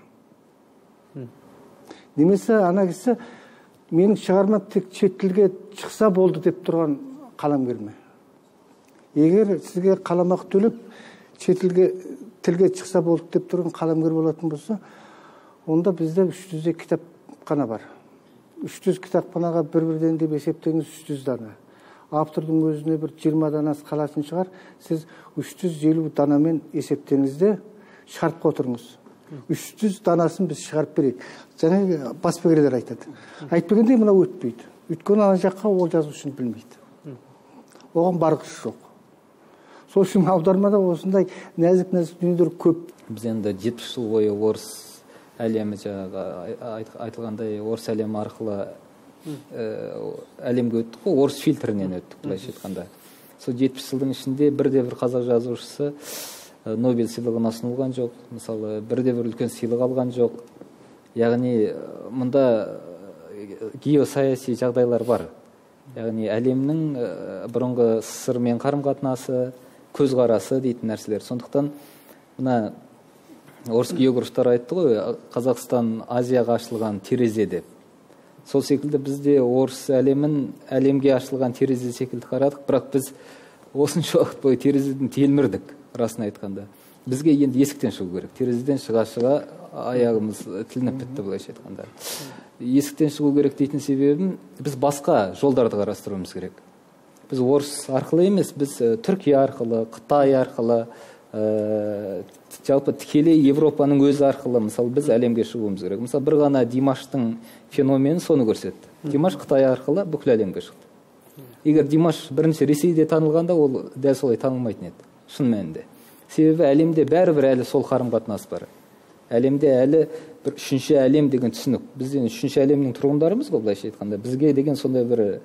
Немесе ана кісі менің шығармам тек шет тілге шықса болды деп тұрған қаламгер ме? Егер сізге қаламақ төлеп шет тілге шықса болды деп тұрған қаламгер болатын болса, онда бізде үш жүздей кітап қана бар. үш жүз кітапханаға бір-бірден деп есептеңіз үш жүз дана. Автордың өзіне бір жиырма данасы қалатын шығар. Сіз үш жүз елу данамен есептеңізде шығарып отырыңыз. үш жүз данасын біз шығарып берейік. Жаңа баспагерлер айтады. Айтпағанда мына өтпейді. Өйткені ана жаққа ол жазушыны білмейді. Оған барғыш жоқ. Сол үшін аудармада осындай нәзік-нәзік дүниелер көп. Біз енді жетпіс жыл бойы орыс әлемі жаңағы айтылғандай орыс әлемі арқылы әлемге өттік қой, орыс фильтрінен өттік былайша айтқанда. Сол жетпіс жылдың ішінде бірде бір қазақ жазушысы Нобель сыйлығына ұсынылған жоқ, мысалы бірде бір үлкен сыйлық алған жоқ. Яғни мұнда геосаяси жағдайлар бар. Яғни әлемнің бұрынғы СССРмен қарым-қатынасы, көзқарасы дейтін нәрселер. Сондықтан мына орыс географтар айтты ғой, Қазақстан Азияға ашылған терезе деп. Сол секілді бізде орыс әлемін әлемге ашылған терезе секілді қарадық, бірақ біз осынша уақыт бойы терезеден телмірдік, расын айтқанда. Бізге енді есіктен шығу керек. Терезеден шыға-шыға аяғымыз тілініп бітті былайша айтқанда. Есіктен шығу керек дейтін себебім, біз басқа жолдарды қарастыруымыз керек. Біз орыс арқылы емес, біз Түркия арқылы, Қытай арқылы, жалпы тікелей Европаның өзі арқылы, мысалы, біз әлемге шығуымыз керек. Мысалы, бір ғана Димаштың феномені соны көрсетті. Димаш Қытай арқылы бүкіл әлемге шықты. Егер Димаш бірінші Ресейде танылғанда, ол дәл солай танылмайтын еді, шын мәнінде. Себебі әлемде бәрібір әлі сол қарым-қатынас бар. Әлемде әлі бір үшінші әлем деген түсінік. Бізден үшінші әлемнің тұрғындарымыз ғой, былайша айтқанда. Бізге деген сондай бір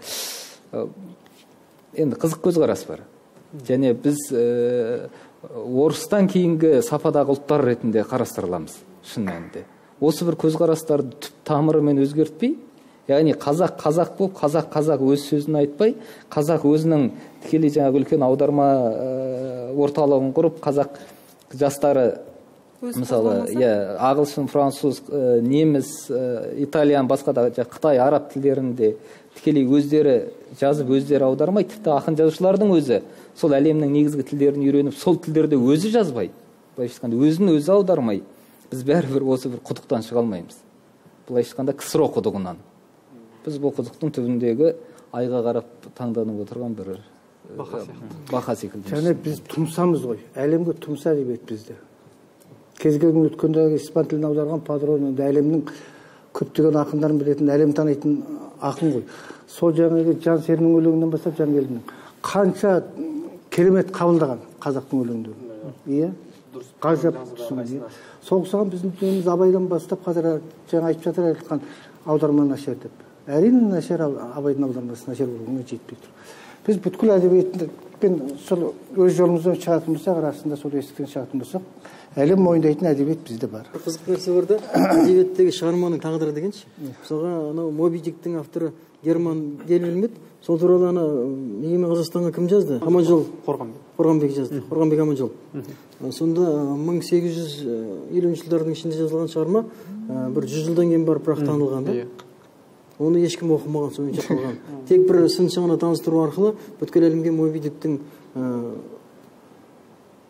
енді қызық көзқарас бар. Және біз орыстан кейінгі сападағы ұлттар ретінде қарастырыламыз, шын мәнінде. Осы бір көзқарастарды түп тамырымен өзгертпей, яғни қазақ қазақ болып, қазақ қазақ өз сөзін айтпай, қазақ өзінің тікелей жаңағы үлкен аударма орталығын құрып, қазақ жастары мысалы, ағылшын, француз, неміс, итальян, басқа да Қытай, араб тілдерінде тікелей өздері жазып, өздері аудармай, тіпті ақын жазушылардың өзі сол әлемнің негізгі тілдерін үйреніп, сол тілдерді өзі жазбай, былайша айтқанда өзін өзі аудармай, біз бәрібір осы бір құдықтан шыға алмаймыз. Былайша айтқанда ксро құдығынан. Біз бұл құдықтың түбіндегі айға қарап таңданып отырған бір бақа секілді. Және біз тұмсамыз ғой. Әлемге тұмса әдебиет бізде. Кез келген өткендегі испан тілін аударған Падрон әлемнің көптеген ақындарын білетін, әлем танитын ақын ғой. Сол жаңағы Жан Серінің өлеңінен бастап Жан Келдінің қанша керемет қабылдаған қазақтың өлеңдерін. Иә? Ғажап түсінген. Соғысаған біздің тіліміз Абайдан бастап қазір жаңа айтып жатыр айтқан аударма нашар деп. Әрине нашар, Абайдың аудармасы нашар болуына жетпей тұр. Біз бүткіл әдебиетпен сол өз жолымыздан шығатын болсақ, расында сол есіктен шығатын болсақ, әлем мойындайтын әдебиет бізде бар. Қызық нәрсе бар да, әдебиеттегі шығарманың тағдыры дегенші. Мысалға, анау Моби Диктің авторы Герман Гельвельмет, сол туралы ана Егемен Қазақстанға кім жазды? Аманжол Қорғанбек жазды. Қорғанбек Аманжол. Сонда мың сегіз жүз елуінші жылдардың ішінде жазылған шығарма бір жүз жылдан кейін барып бірақ танылған да. Оны ешкім оқымаған, сонша қалған. Тек бір сыншы ғана таныстыру арқылы бүткіл әлемге Моби Диктің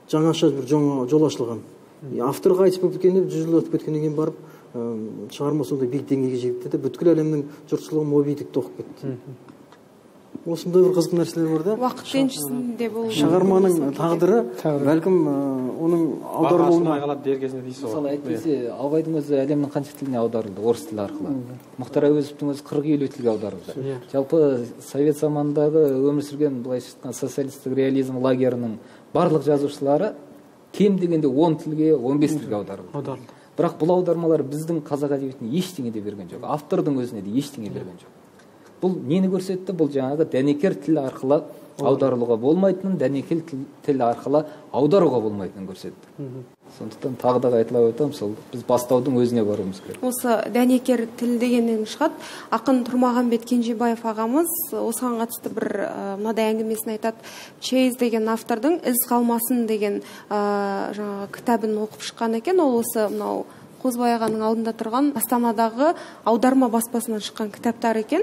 жаңаша бір жол ашылған. Авторға айтып болып кеткенде жүз жыл өтіп кеткеннен кейін барып шығарма сондай биік деңгейге жетті де бүткіл әлемнің жұртшылығы Моби Дикті оқып кетті. Осындай бір қызық нәрселер бар да. Уақыт еншісінде бұл шығарманың тағдыры бәлкім оның аударылуына қалады дер кезінде дейсіз ғой. Мысалы әйтпесе Абайдың өзі әлемнің қанша тіліне аударылды, орыс тілі арқылы. Мұхтар Әуезовтің өзі қырық елу тілге аударылды. Жалпы совет заманындағы өмір сүрген былайша айтқанда социалистік реализм лагерінің барлық жазушылары кем дегенде он тілге, он бес тілге аударылды. Бірақ бұл аудармалар біздің қазақ әдебиетіне ештеңе де берген жоқ. Автордың өзіне де ештеңе берген жоқ. Бұл нені көрсетті? Бұл жаңағы дәнекер тіл арқылы аударылуға болмайтынын, дәнекер тіл арқылы аударуға болмайтынын көрсетті. Сондықтан тағы да қайталап айтамын, сол біз бастаудың өзіне баруымыз керек. Осы дәнекер тіл дегеннен шығады. Ақын Тұрмағамбет Кенжебаев ағамыз осыған қатысты бір мынадай әңгімесін айтады. Чейз деген автордың із қалмасын деген жаңағы кітабын оқып шыққан екен. Ол осы мынау Қозыбай ағаның алдында тұрған Астанадағы аударма баспасынан шыққан кітаптар екен.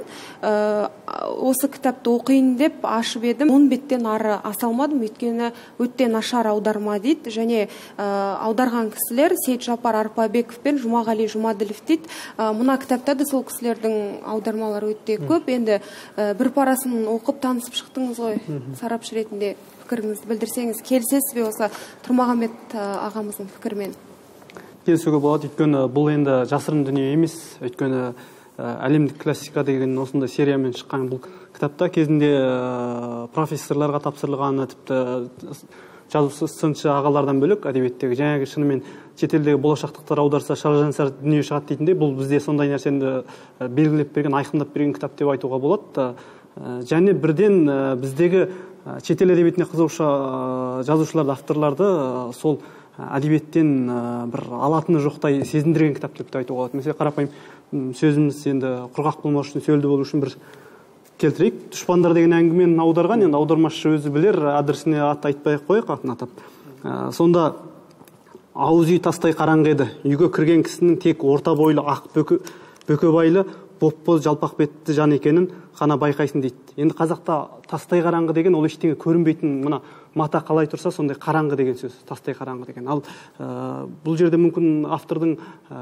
Осы кітапты оқиын деп ашып едім. он беттен ары аса алмадым, өйткені өте нашар аударма дейді. Және аударған кісілер Сейітжапар Арпабеков пен Жұмағали Жұмаділов дейді. Мына кітапта да сол кісілердің аудармалары өте көп. Енді бір парасын оқып танысып шықтыңыз ғой, сарапшы ретінде пікіріңізді білдірсеңіз, келісесіз бе осы Тұрмағамбет ағамыздың пікірмен? Келісуге болады, өйткені бұл енді жасырын дүние емес. Өйткені әлемдік классика деген осындай сериямен шыққан бұл кітапта кезінде профессорларға тапсырылғаны, тіпті жазушы сыншы ағалардан бөлек әдебиеттегі жаңағы шынымен шетелдегі болашақтықтар аударса шаржансар дүние шығады дейтіндей, бұл бізде сондай нәрсені белгілеп берген, айқындап берген кітап деп айтуға болады. Және бірден біздегі шетел әдебиетіне қызығушы жазушыларды, авторларды сол әдебиеттен бір алатыны жоқтай сезіндірген кітап деп айтуға болады. Мәселе қарапайым сөзіміз енді құрғақ болмас үшін, сөлді болу үшін бір келтірейік. Дұшпандар деген әңгімені аударған, енді аудармашы өзі білер, адресіне ат айтпай-ақ қояйық, атын атап. Сонда ауыз үй тастай қараңғы еді. Үйге кірген кісінің тек орта бойлы, ақ бөкебайлы, боп-боз жалпақ бетті жан екенін ғана байқайсың дейді. Енді қазақта тастай қараңғы деген ол ештеңе көрінбейтін, мына мата қалай тұрса сондай қараңғы деген сөз, тастай қараңғы деген. Ал бұл жерде мүмкін автордың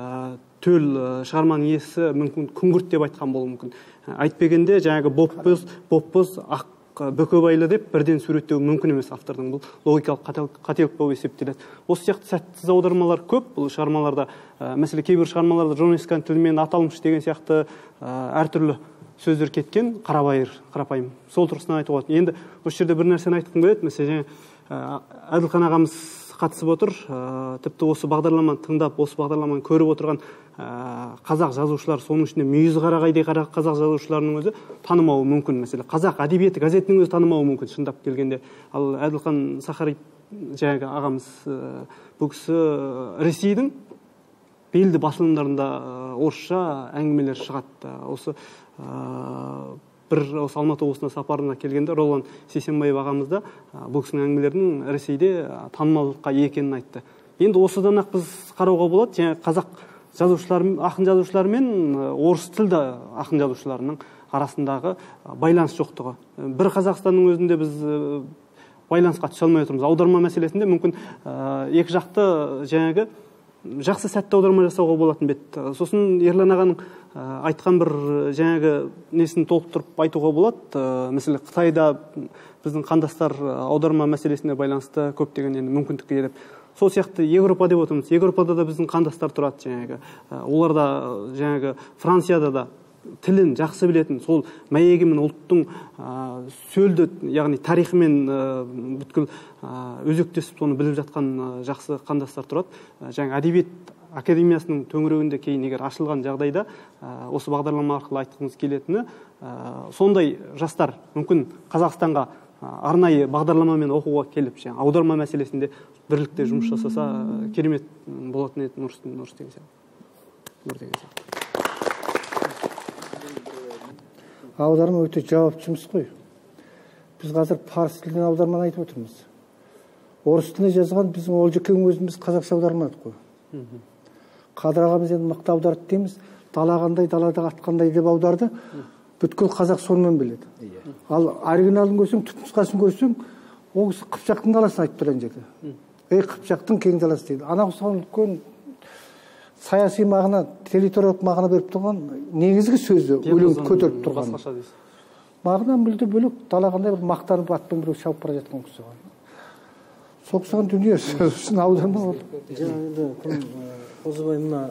төл шығарманың иесі мүмкін күңгірт деп айтқан болуы мүмкін. Айтпегенде жаңағы боп-боз, боп-боз ақ бөкебайлы деп бірден суреттеу мүмкін емес автордың. Бұл логикалық қателік болып есептеледі. Осы сияқты сәтсіз аудармалар көп бұл шығармаларда. Мәселе кейбір шығармаларда журналистиканың тілімен аталмыш деген сияқты әртүрлі сөздер кеткен, қарабайыр, қарапайым. Сол тұрғысынан айтуға болады. Енді осы жерде бір нәрсені айтқым келеді. Мәселе Әділхан ағамыз қатысып отыр. Тіпті осы бағдарламаны тыңдап, осы бағдарламаны көріп отырған қазақ жазушылар, соның ішінде мүйізі қарағайдай қазақ жазушыларының өзі танымауы мүмкін. Мәселе қазақ әдебиеті газетінің өзі танымауы мүмкін шындап келгенде. Ал Әділхан Сахари жаңағы ағамыз бұл кісі Ресейдің белді басылымдарында орысша әңгімелер шығады. Осы бір осы Алматы облысына сапарына келгенде Ролан Сейсенбаев ағамыз да бұл кісінің әңгімелерінің Ресейде танымалдыққа екенін айтты. Енді осыдан ақ біз қарауға болады, жаңағы қазақ жазушылар, ақын жазушылар мен орыс тілді ақын жазушыларының арасындағы байланыс жоқтығы. Бір Қазақстанның өзінде біз байланысқа түсе алмай отырмыз. Аударма мәселесінде мүмкін екі жақты жаңағы жақсы сәтті аударма жасауға болатын бет. Сосын Ерлан ағаның айтқан бір жаңағы несін толықтырып айтуға болады. Мәселе Қытайда біздің қандастар аударма мәселесіне байланысты көптеген енді мүмкіндікке келіп. Сол сияқты Европа деп отырмыз. Европада да біздің қандастар тұрады жаңағы. Оларда жаңағы Францияда да тілін жақсы білетін, сол мәйегімен ұлттың сөлді, яғни тарихымен бүткіл өзектесіп соны біліп жатқан жақсы қандастар тұрады. Жаңа әдебиет академиясының төңірегінде кейін егер ашылған жағдайда осы бағдарлама арқылы айтқымыз келетіні, сондай жастар мүмкін Қазақстанға арнайы бағдарламамен оқуға келіп, аударма мәселесінде бірлікте жұмыс жасаса керемет болатын еді. Нұрыс деген сияқты. Аударма өте жауапты жұмыс қой. Біз қазір парсы тілінен аударманы айтып отырмыз. Орыс тіліне жазған біздің Олжекең өзіміз қазақша аудармадық қой. Қадыр ағамыз енді мықты аударды дейміз. Дала қандай, далада ат қандай деп аударды. Бүткіл қазақ сонымен біледі. Ал оригиналын көрсең, түпнұсқасын көрсең, ол кісі Қыпшақтың даласын айтып тұрған жерде. ей қыпшақтың кең даласы дейді. анау соған үлкен саяси мағына, территориялық мағына беріп тұрған негізгі сөзі өлеңді көтеріп тұрған мағына мүлде бөлек. далағандай бір мақтанып атпен біреу шауып бара жатқан кісі ғой. соқсаған дүние сөз үшін аударма ол. жаңағы кім Қозыбай мына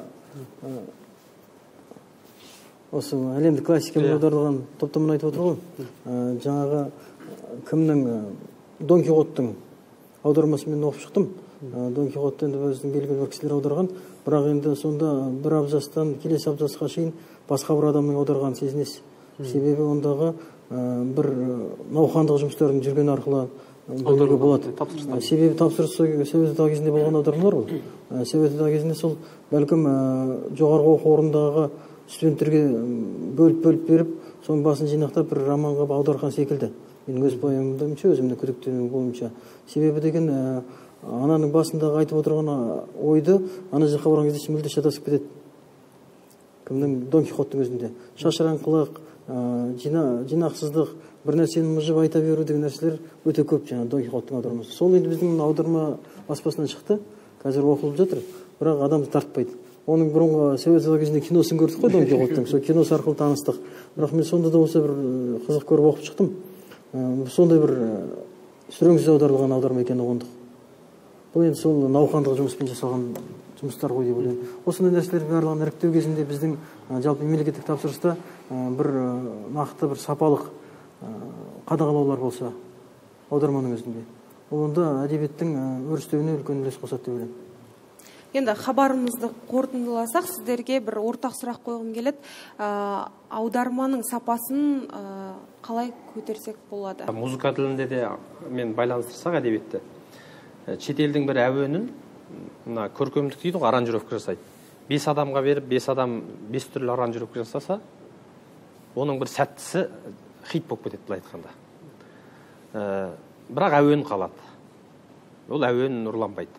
осы әлемдік классикамен аударылған топтаманы айтып отыр ғой. жаңағы кімнің Дон Кихоттың аудармасын мен оқып шықтым. Дон Кихотты енді біздің белгілі бір кісілер аударған, бірақ енді сонда бір абзацтан келесі абзацқа шейін басқа бір адамның аударғанын сезінесіз. Себебі ондағы бір науқандық жұмыстардың жүргені арқылы білуге болады. Себебі тапсырыс Совет одағы кезінде болған аудармалар ғой. Совет одағы кезінде сол бәлкім жоғарғы оқу орнындағы студенттерге бөліп-бөліп беріп, соның басын жинақтап бір романға аударған секілді. Мен өз пайымымша, өзімнің күдіктенуім бойынша. Себебі деген ананың басындағы айтып отырған ойды ана жаққа барған кезде мүлде шатасып кетеді. Кімнің Дон Кихоттың өзінде шашыраңқылық, жинақсыздық, бір нәрсені мұжып айта беру деген нәрселер өте көп жаңа Дон Кихоттың аудармасы. Сол енді біздің аударма баспасынан шықты, қазір оқылып жатыр, бірақ адамды тартпайды. Оның бұрынғы Совет одағы кезінде киносын көрдік қой Дон Кихоттың, сол киносы арқылы таныстық. Бірақ мен сонда да осы бір қызық көріп оқып шықтым. Сондай бір сүреңсіз аударылған аударма екені ұғындық. Бұл енді сол науқандық жұмыспен жасалған жұмыстар ғой деп ойлаймын. Осындай нәрселердің барлығын іріктеу кезінде біздің жалпы мемлекеттік тапсырыста бір нақты бір сапалық қадағалаулар болса аударманың өзінде, ол онда әдебиеттің өрістеуіне үлкен үлес қосады деп ойлаймын. Енді хабарымызды қорытындыласақ, сіздерге бір ортақ сұрақ қойғым келеді. Аударманың сапасын қалай көтерсек болады? Музыка тілінде де мен байланыстырсақ әдебиетті. Шетелдің бір әуенін, мына көркемдік дейді ғой, аранжировка жасайды. Бес адамға беріп, бес адам бес түрлі аранжировка жасаса, оның бір сәттісі хит болып кетеді былай айтқанда. Бірақ әуен қалады. Ол әуен ұрланбайды.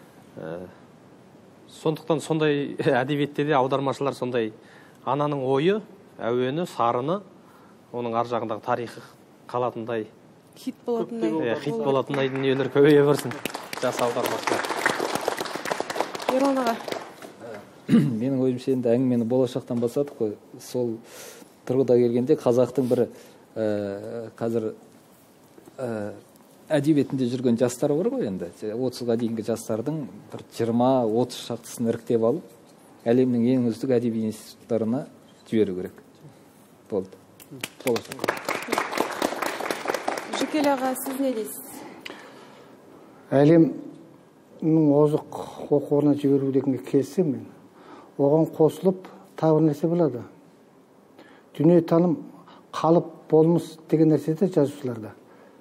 Сондықтан сондай әдебиетте де аудармашылар сондай ананың ойы, әуені, сарыны, оның ар жағындағы тарихы қалатындай, хит болатындай, хит болатындай дүниелер көбейе берсін жас аудармашылар. Ерлан аға. Менің ойымша енді әңгімені болашақтан бастадық қой. Сол тұрғыда келгенде қазақтың бір қазір әдебиетінде жүрген жастар бар ғой енді. отызға дейінгі жастардың бір жиырма отыз шақтысын іріктеп алып, әлемнің ең үздік әдеби институттарына жіберу керек. Болды. Болашақ. Жүкел аға, сіз не дейсіз? Әлемнің озық оқу орнына жіберу дегенге келсем мен, оған қосылып тағы нәрсе болады. Дүниетаным, қалып болмыс деген нәрсе де жазушыларда.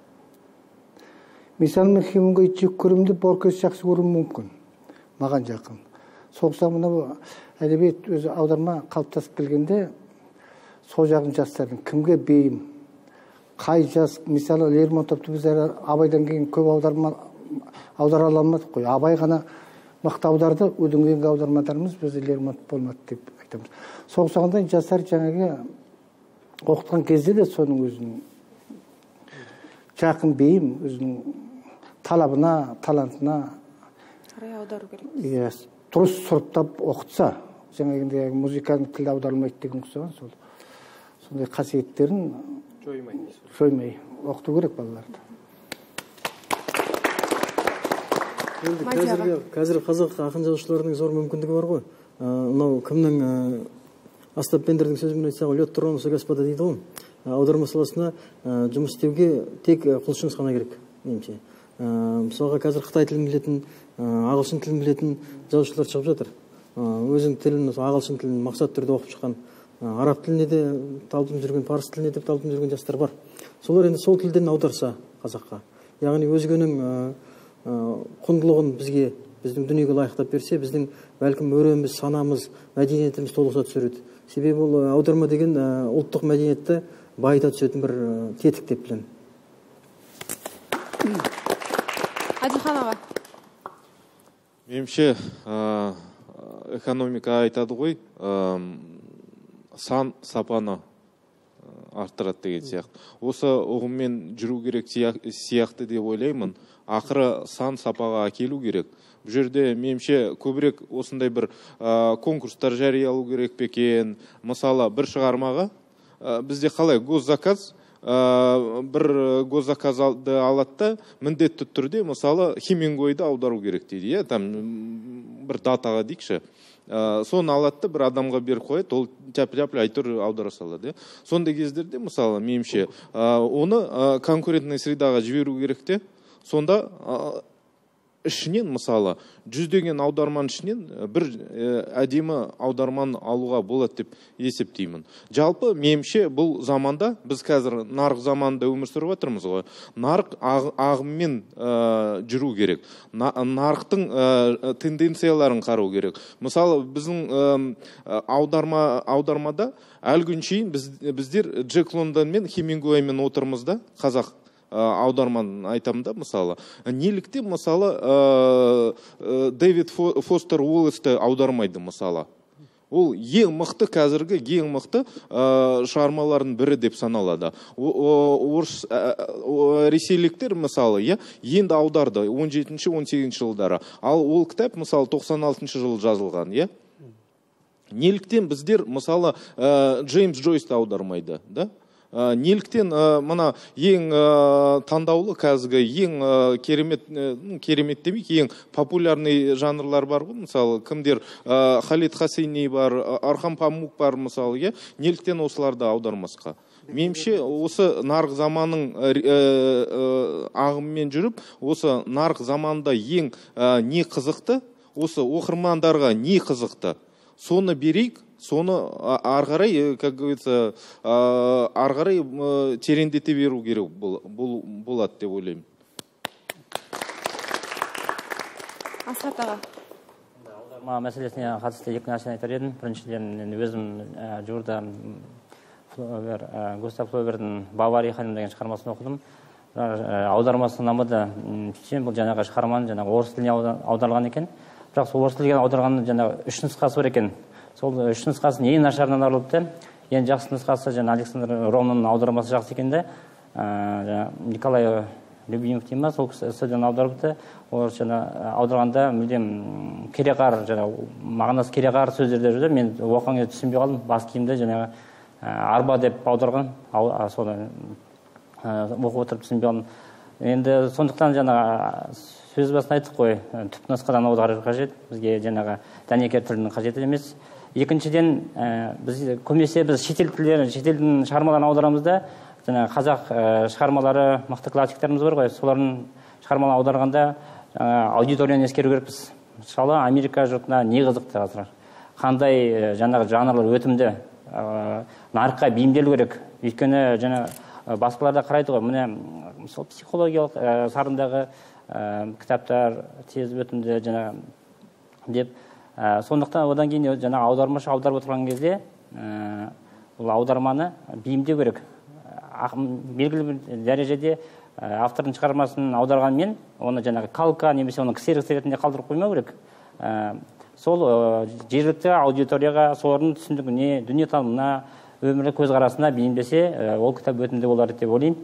Мысалы, мен Хемингуэй жек көремін деп Борхес жақсы көруім мүмкін. Маған жақын. Соғыста мына әдебиет өзі аударма қалыптасып келгенде, сол жағын жастардың кімге бейім, қай жас, мысалы Лермонтовты біз Абайдан кейін көп аударма аудара аламадық қой. Абай ғана мықты аударды, одан кейінгі аудармадарымыз біз Лермонтов болмады деп айтамыз. Соғысағанда жастар жаңағы оқытқан кезде де соның өзінің жақын бейім, өзінің талабына, талантына қарай аудару керек. Иә, дұрыс сұрыптап оқытса, жаңағындай музыканың тілі аударылмайды деген қысыған сол. Сондай қасиеттерін жоймай оқыту керек балаларды. Қазір қазақ ақын жазушыларының зор мүмкіндігі бар ғой. Мынау кімнің Остап Бендердің сөзімен айтсақ, лед тронулся господа дейді ғой. Аударма саласына жұмыс істеуге тек құлшыныс қана керек, меніңше. Мысалға қазір Қытай тілін білетін, ағылшын тілін білетін жазушылар шығып жатыр. Өзінің тілін, ағылшын тілін мақсат түрде оқып шыққан, араб тіліне де талпынып жүрген, парсы тіліне де талпынып жүрген жастар бар. Солар енді сол тілден аударса қазаққа, яғни өзгенің құндылығын бізге, біздің дүниеге лайықтап берсе, біздің бәлкім өреміз, санамыз, мәдениетіміз толықса түсіреді. Себебі ол аударма деген ұлттық мәдениетті байыта түсетін бір тетік деп білемін. Әділхан аға. Меніңше экономика айтады ғой, сан сапаны арттырады деген сияқты. Осы ұғыммен жүру керек сияқты деп ойлаймын. Ақыры сан сапаға әкелу керек. Бұл жерде меніңше көбірек осындай бір конкурстар жариялау керек пе екен. Мысалы, бір шығармаға бізде қалай госзаказ, бір госзаказды алады да, міндетті түрде, мысалы, Хемингуэйді аудару керек дейді, там бір датаға дейікші. Соны алады, бір адамға беріп қояды, ол тәп-тәп айтыр аудара салады. Сондай кездерде, мысалы, меніңше, оны конкурентный средаға жіберу керек те, сонда ішінен, мысалы, жүздеген аударман ішінен бір әдемі аударман алуға болады деп есептеймін. Жалпы, меніңше, бұл заманда, біз қазір нарық заманында өмір сүріп отырмыз ғой, нарық ағыммен жүру керек. Нарықтың тенденцияларын қарау керек. Мысалы, біздің аудармада әлгіншейін біздер Джек Лондон мен Хемингуэймен отырмыз да, қазақ аударман айтамын да, мысалы. Неліктен, мысалы, Дэвид Фостер Уоллесті аудармайды, мысалы. Ол ең мықты қазіргі, ең мықты шығармалардың бірі деп саналады. Ресейліктер, мысалы, енді аударды он жетінші он сегізінші жылдары. Ал ол кітап, мысалы, тоқсан алтыншы жылы жазылған, е? Неліктен біздер, мысалы, Джеймс Джойсті аудармайды, да? Неліктен мына ең таңдаулы қазіргі, ең керемет, керемет демек, ең популярный жанрлар бар ғой, мысалы, кімдер, Халид Хасейни бар, Архам Памук бар, мысалы, неліктен осыларды аудармасқа? Меніңше, осы нарық заманның ағымымен жүріп, осы нарық заманда ең не қызықты, осы оқырмандарға не қызықты, соны берейік, соны арғарай, как говорится, арғарай тереңдете беру керек болады деп ойлаймын. Асхат аға. Аударма мәселесіне қатысты екі нәрсені айтар едім. Біріншіден өзім жуырда Густав Флобердің Бавария ханым деген шығармасын оқыдым. Аудармасы ұнамады. Бұл жаңағы шығарманы орыс тіліне аударылған екен. Бірақ сол орыс тілге аударғанның жаңағы үш нұсқасы бар екен. Сол үш нұсқасын ең нашарынан арылыпты. Ең жақсы нұсқасы жаңа Александр Ромның аудармасы жақсы екенде. Николай Любимов дейма, сол кісіден аударыпты. Ол жаңа аударғанда мүлдем кереғар, жаңа мағынасы кереғар сөздерде жүрді. Мен оқыған кезде түсінбей қалдым. Бас киімді жаңағы арба деп аударған. Соны оқып отырып түсінбей қалдым. Енді сондықтан жаңа сөз басын айттық қой, түп нұсқадан аудару қажет. Бізге жаңағы дәнекер тілінің қажет емес. Екіншіден, біз көмесе біз шетел тілдерін, шетелдің шығармаларын аударамыз да, жаңағы қазақ шығармалары, мықты классиктарымыз бар ғой, солардың шығармаларын аударғанда аудиторияны ескеру керекпіз. Мысалы, Америка жұртына не қызықты қазір? Қандай жаңағы жанрлар өтімді, нарыққа бейімделу керек. Өйткені жаңа басқаларда қарайды ғой, міне сол психологиялық сарындағы кітаптар тез өтімді жаңа деп. Сондықтан одан кейін жаңа аудармашы аударып отырған кезде бұл аударманы бейімдеу керек. Белгілі бір дәрежеде автордың шығармасын аударғанмен оны жаңағы калка немесе оның ксерокс ретінде қалдырып қоймау керек. Сол жергілікті аудиторияға солардың түсінігіне, дүниетанымына, өмірлік көзқарасына бейімдесе, ол кітап өтімді болар деп ойлаймын.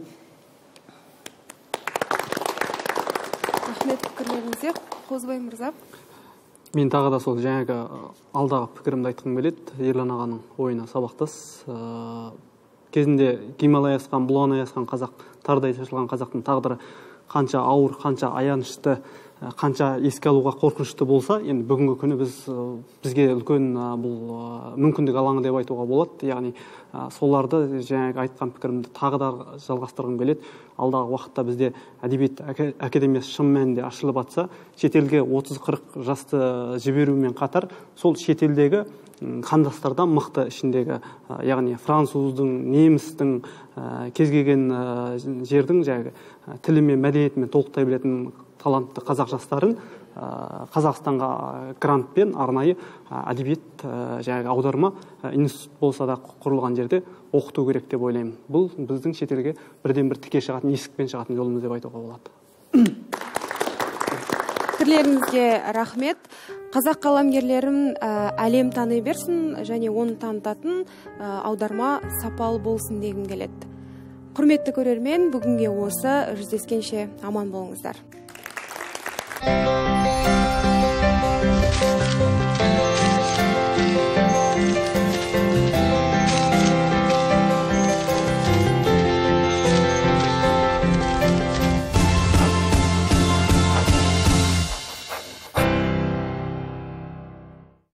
Рахмет пікірлеріңізге. Қозыбай мырза. Мен тағы да сол жаңағы алдағы пікірімді айтқым келеді. Ерлан ағаның ойына сабақтас. Кезінде Гималай асқан, бұлғанай асқан қазақ, тардай шашылған қазақтың тағдыры қанша ауыр, қанша аянышты, қанша еске алуға қорқынышты болса, енді бүгінгі күні біз бізге үлкен бұл мүмкіндік алаңы деп айтуға болады. Яғни соларды жаңағы айтқан пікірімді тағы да жалғастырғым келеді. Алдағы уақытта бізде әдебиет академиясы шын мәнінде ашылып атса, шетелге отыз қырық жасты жіберумен қатар, сол шетелдегі қандастардан мықты ішіндегі, яғни француздың, немістің, кез келген жердің жаңағы тілі мен мәдениетімен толықтай білетін талантты қазақ жастарын Қазақстанға грантпен арнайы әдебиет жаңағы аударма институт болса да құрылған жерде оқыту керек деп ойлаймын. Бұл біздің шетелге бірден бір тіке шығатын, есікпен шығатын жолымыз деп айтуға болады. Пікірлеріңізге рахмет. қазақ қаламгерлерін әлем тани берсін және оны танытатын аударма сапалы болсын дегім келеді. Құрметті көрермен, бүгінге осы, жүздескенше аман болыңыздар.